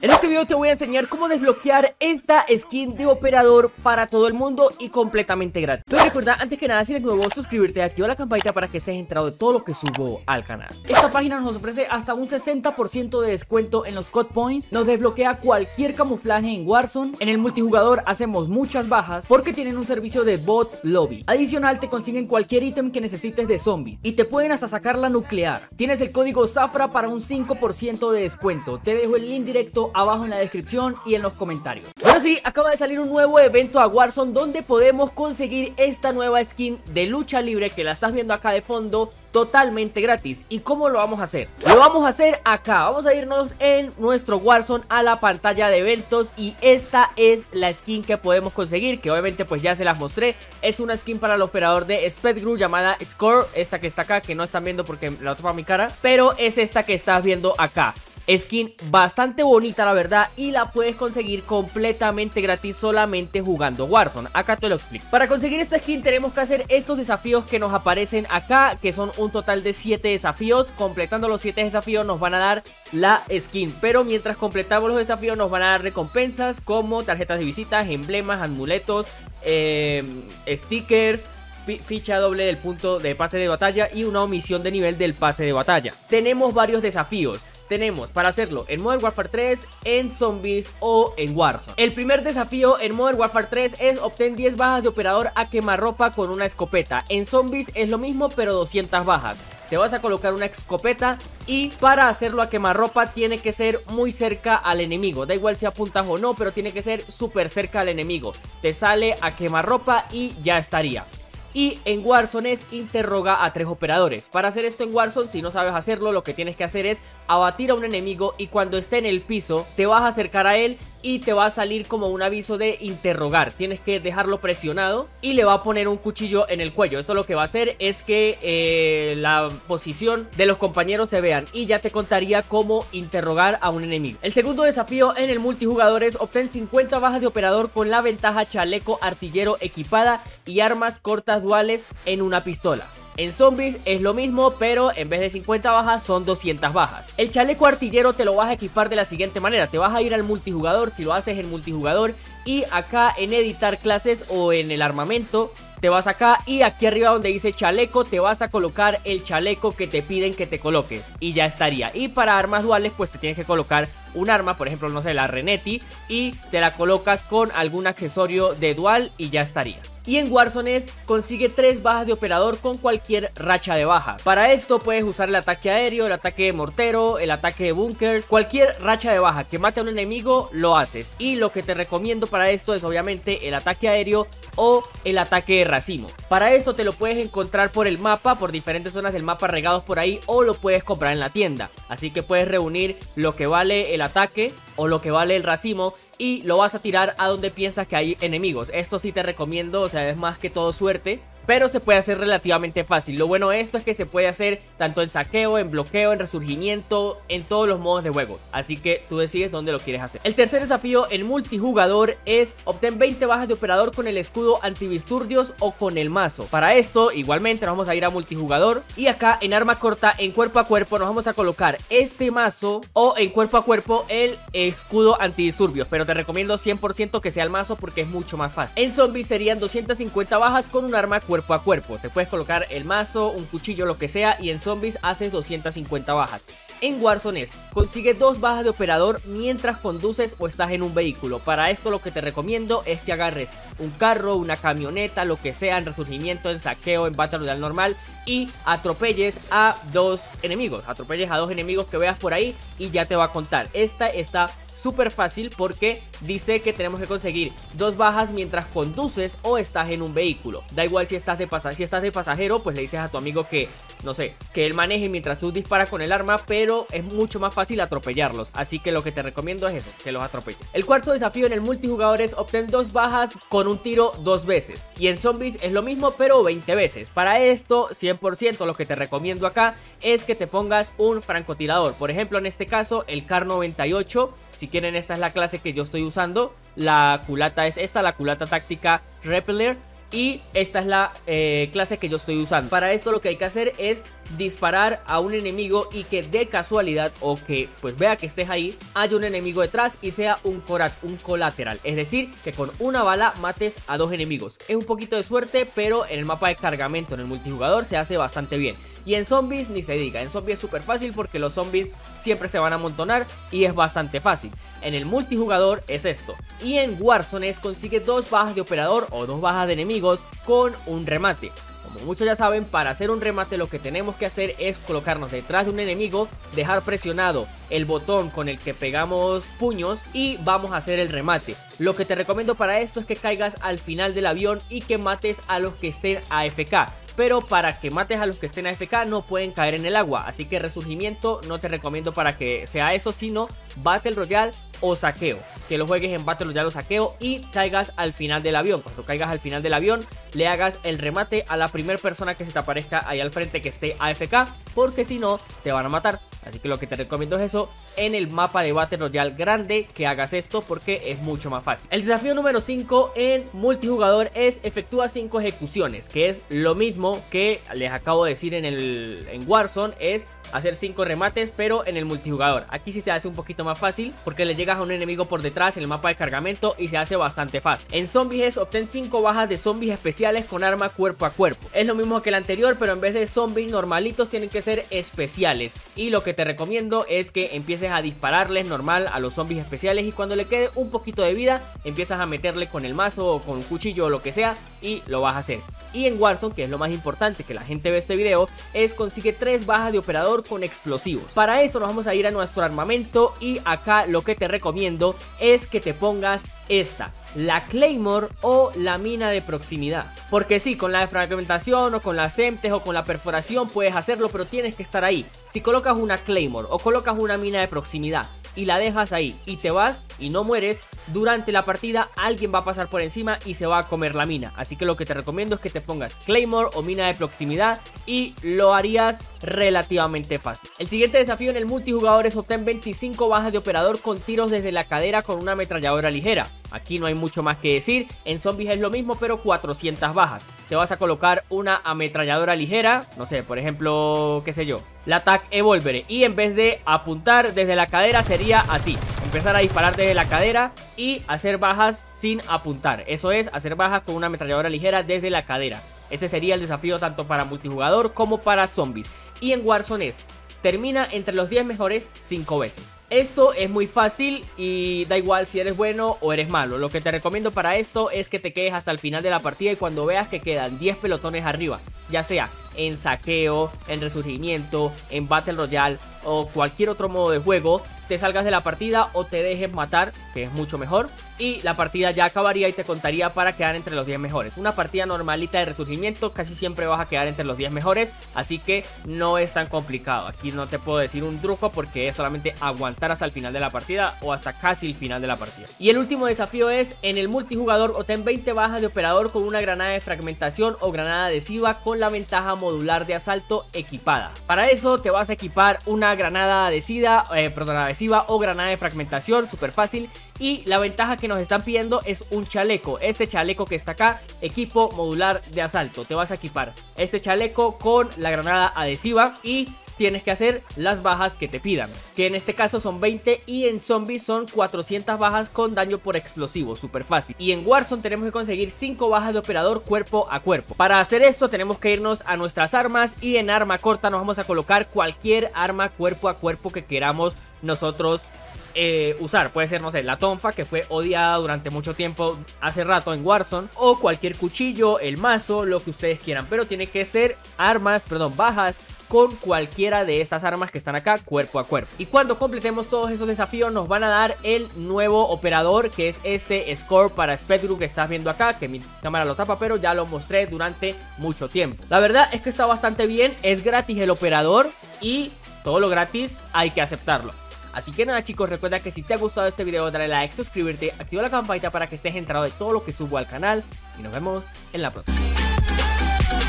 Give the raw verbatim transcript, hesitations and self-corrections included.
En este video te voy a enseñar cómo desbloquear esta skin de operador para todo el mundo y completamente gratis. Pero recuerda, antes que nada, si eres nuevo, suscribirte y activar la campanita para que estés enterado de todo lo que subo al canal. Esta página nos ofrece hasta un sesenta por ciento de descuento en los code points, nos desbloquea cualquier camuflaje en Warzone, en el multijugador hacemos muchas bajas porque tienen un servicio de bot lobby. Adicional, te consiguen cualquier ítem que necesites de zombies y te pueden hasta sacar la nuclear. Tienes el código Zafra para un cinco por ciento de descuento. Te dejo el link directo abajo en la descripción y en los comentarios. Bueno, sí, acaba de salir un nuevo evento a Warzone donde podemos conseguir esta nueva skin de lucha libre que la estás viendo acá de fondo, totalmente gratis. ¿Y cómo lo vamos a hacer? Lo vamos a hacer acá. Vamos a irnos en nuestro Warzone a la pantalla de eventos y esta es la skin que podemos conseguir, que obviamente pues ya se las mostré. Es una skin para el operador de Spectrum llamada Score, esta que está acá, que no están viendo porque la tapa mi cara, pero es esta que estás viendo acá. Skin bastante bonita, la verdad, y la puedes conseguir completamente gratis solamente jugando Warzone. Acá te lo explico. Para conseguir esta skin tenemos que hacer estos desafíos que nos aparecen acá, que son un total de siete desafíos. Completando los siete desafíos nos van a dar la skin, pero mientras completamos los desafíos nos van a dar recompensas como tarjetas de visitas, emblemas, amuletos, eh, stickers, ficha doble del punto de pase de batalla y una omisión de nivel del pase de batalla. Tenemos varios desafíos. Tenemos para hacerlo en Modern Warfare tres, en Zombies o en Warzone. El primer desafío en Modern Warfare tres es obtener diez bajas de operador a quemarropa con una escopeta. En Zombies es lo mismo pero doscientas bajas. Te vas a colocar una escopeta y para hacerlo a quemarropa tiene que ser muy cerca al enemigo. Da igual si apuntas o no, pero tiene que ser súper cerca al enemigo. Te sale a quemarropa y ya estaría. Y en Warzone es interroga a tres operadores. Para hacer esto en Warzone, si no sabes hacerlo, lo que tienes que hacer es abatir a un enemigo y cuando esté en el piso te vas a acercar a él y te va a salir como un aviso de interrogar. Tienes que dejarlo presionado y le va a poner un cuchillo en el cuello. Esto lo que va a hacer es que eh, la posición de los compañeros se vean y ya te contaría cómo interrogar a un enemigo. El segundo desafío en el multijugador es obtener cincuenta bajas de operador con la ventaja chaleco artillero equipada y armas cortas duales en una pistola. En Zombies es lo mismo, pero en vez de cincuenta bajas son doscientas bajas. El chaleco artillero te lo vas a equipar de la siguiente manera. Te vas a ir al multijugador, si lo haces en multijugador, y acá en editar clases o en el armamento te vas acá y aquí arriba donde dice chaleco te vas a colocar el chaleco que te piden que te coloques y ya estaría. Y para armas duales pues te tienes que colocar un arma, por ejemplo, no sé, la Reneti, y te la colocas con algún accesorio de dual y ya estaría. Y en Warzone es consigue tres bajas de operador con cualquier racha de bajas. Para esto puedes usar el ataque aéreo, el ataque de mortero, el ataque de bunkers. Cualquier racha de baja que mate a un enemigo lo haces. Y lo que te recomiendo para esto es obviamente el ataque aéreo o el ataque de racimo. Para esto te lo puedes encontrar por el mapa, por diferentes zonas del mapa regados por ahí, o lo puedes comprar en la tienda. Así que puedes reunir lo que vale el ataque o lo que vale el racimo y lo vas a tirar a donde piensas que hay enemigos. Esto sí te recomiendo, o sea, es más que todo suerte, pero se puede hacer relativamente fácil. Lo bueno de esto es que se puede hacer tanto en saqueo, en bloqueo, en resurgimiento, en todos los modos de juego. Así que tú decides dónde lo quieres hacer. El tercer desafío en multijugador es obtener veinte bajas de operador con el escudo antidisturbios o con el mazo. Para esto igualmente nos vamos a ir a multijugador y acá en arma corta, en cuerpo a cuerpo, nos vamos a colocar este mazo o en cuerpo a cuerpo el escudo antidisturbios. Pero te recomiendo cien por ciento que sea el mazo porque es mucho más fácil. En zombies serían doscientas cincuenta bajas con un arma cuerpo a cuerpo. Te puedes colocar el mazo, un cuchillo, lo que sea, y en Zombies haces doscientas cincuenta bajas. En Warzone es, consigue dos bajas de operador mientras conduces o estás en un vehículo. Para esto lo que te recomiendo es que agarres un carro, una camioneta, lo que sea, en resurgimiento, en saqueo, en Battle Royale normal, y atropelles a dos enemigos. Atropelles a dos enemigos que veas por ahí y ya te va a contar. Esta está súper fácil porque dice que tenemos que conseguir dos bajas mientras conduces o estás en un vehículo. Da igual si estás de pasajero, si estás de pasajero, pues le dices a tu amigo que, no sé, que él maneje mientras tú disparas con el arma, pero es mucho más fácil atropellarlos. Así que lo que te recomiendo es eso, que los atropelles. El cuarto desafío en el multijugador es obtener dos bajas con un tiro dos veces. Y en Zombies es lo mismo, pero veinte veces. Para esto, cien por ciento lo que te recomiendo acá es que te pongas un francotirador. Por ejemplo, en este caso, el Kar noventa y ocho. Si quieren, esta es la clase que yo estoy usando. La culata es esta, la culata táctica Repeller. Y esta es la eh, clase que yo estoy usando. Para esto lo que hay que hacer es disparar a un enemigo y que de casualidad o que pues vea que estés ahí, haya un enemigo detrás y sea un, corat un colateral, es decir, que con una bala mates a dos enemigos. Es un poquito de suerte, pero en el mapa de cargamento en el multijugador se hace bastante bien. Y en zombies ni se diga, en zombies es súper fácil porque los zombies siempre se van a amontonar y es bastante fácil. En el multijugador es esto. Y en Warzone consigue dos bajas de operador o dos bajas de enemigos con un remate. Como muchos ya saben, para hacer un remate lo que tenemos que hacer es colocarnos detrás de un enemigo, dejar presionado el botón con el que pegamos puños y vamos a hacer el remate. Lo que te recomiendo para esto es que caigas al final del avión y que mates a los que estén A F K. Pero para que mates a los que estén A F K no pueden caer en el agua, así que resurgimiento no te recomiendo para que sea eso, sino Battle Royale o saqueo. Que lo juegues en Battle Royale o saqueo y caigas al final del avión. Cuando caigas al final del avión le hagas el remate a la primera persona que se te aparezca ahí al frente que esté A F K, porque si no te van a matar. Así que lo que te recomiendo es eso, en el mapa de Battle Royale grande, que hagas esto porque es mucho más fácil. El desafío número cinco en multijugador es efectúa cinco ejecuciones, que es lo mismo que les acabo de decir en, el, en Warzone, es hacer cinco remates, pero en el multijugador. Aquí sí se hace un poquito más fácil porque le llegas a un enemigo por detrás en el mapa de cargamento y se hace bastante fácil. En zombies es obtén cinco bajas de zombies especiales con arma cuerpo a cuerpo. Es lo mismo que el anterior, pero en vez de zombies normalitos tienen que ser especiales. Y lo que te recomiendo es que empieces a dispararles normal a los zombies especiales y cuando le quede un poquito de vida empiezas a meterle con el mazo o con un cuchillo o lo que sea y lo vas a hacer. Y en Warzone, que es lo más importante que la gente ve este video, es consigue tres bajas de operador con explosivos. Para eso nos vamos a ir a nuestro armamento y acá lo que te recomiendo es que te pongas esta, la Claymore o la mina de proximidad. Porque sí, con la fragmentación o con las emptes o con la perforación puedes hacerlo, pero tienes que estar ahí. Si colocas una Claymore o colocas una mina de proximidad y la dejas ahí y te vas y no mueres, durante la partida alguien va a pasar por encima y se va a comer la mina. Así que lo que te recomiendo es que te pongas Claymore o mina de proximidad y lo harías relativamente fácil. El siguiente desafío en el multijugador es obtener veinticinco bajas de operador con tiros desde la cadera con una ametralladora ligera. Aquí no hay mucho más que decir, en zombies es lo mismo pero cuatrocientas bajas. Te vas a colocar una ametralladora ligera, no sé, por ejemplo, qué sé yo, la T A C Evolvere, y en vez de apuntar desde la cadera sería así, empezar a disparar desde la cadera y hacer bajas sin apuntar. Eso es, hacer bajas con una ametralladora ligera desde la cadera. Ese sería el desafío tanto para multijugador como para zombies. Y en Warzone es, termina entre los diez mejores cinco veces. Esto es muy fácil y da igual si eres bueno o eres malo. Lo que te recomiendo para esto es que te quedes hasta el final de la partida y cuando veas que quedan diez pelotones arriba, ya sea en saqueo, en resurgimiento, en Battle Royale o cualquier otro modo de juego, te salgas de la partida o te dejes matar, que es mucho mejor, y la partida ya acabaría y te contaría para quedar entre los diez mejores. Una partida normalita de resurgimiento casi siempre vas a quedar entre los diez mejores, así que no es tan complicado. Aquí no te puedo decir un truco porque es solamente aguantar hasta el final de la partida o hasta casi el final de la partida. Y el último desafío es, en el multijugador obtén veinte bajas de operador con una granada de fragmentación o granada adhesiva con la ventaja modular de asalto equipada. Para eso te vas a equipar una granada adhesiva, eh, perdón, adhesiva o granada de fragmentación, súper fácil. Y la ventaja que nos están pidiendo es un chaleco. Este chaleco que está acá, equipo modular de asalto. Te vas a equipar este chaleco con la granada adhesiva y tienes que hacer las bajas que te pidan, que en este caso son veinte y en zombies son cuatrocientas bajas con daño por explosivo, súper fácil. Y en Warzone tenemos que conseguir cinco bajas de operador cuerpo a cuerpo. Para hacer esto tenemos que irnos a nuestras armas y en arma corta nos vamos a colocar cualquier arma cuerpo a cuerpo que queramos nosotros Eh, usar. Puede ser, no sé, la tonfa, que fue odiada durante mucho tiempo hace rato en Warzone, o cualquier cuchillo, el mazo, lo que ustedes quieran, pero tiene que ser armas, perdón, bajas con cualquiera de estas armas que están acá cuerpo a cuerpo. Y cuando completemos todos esos desafíos nos van a dar el nuevo operador, que es este score para Spectrum que estás viendo acá, que mi cámara lo tapa, pero ya lo mostré durante mucho tiempo. La verdad es que está bastante bien, es gratis el operador y todo lo gratis hay que aceptarlo. Así que nada chicos, recuerda que si te ha gustado este video dale like, suscribirte, activa la campanita para que estés enterado de todo lo que subo al canal y nos vemos en la próxima.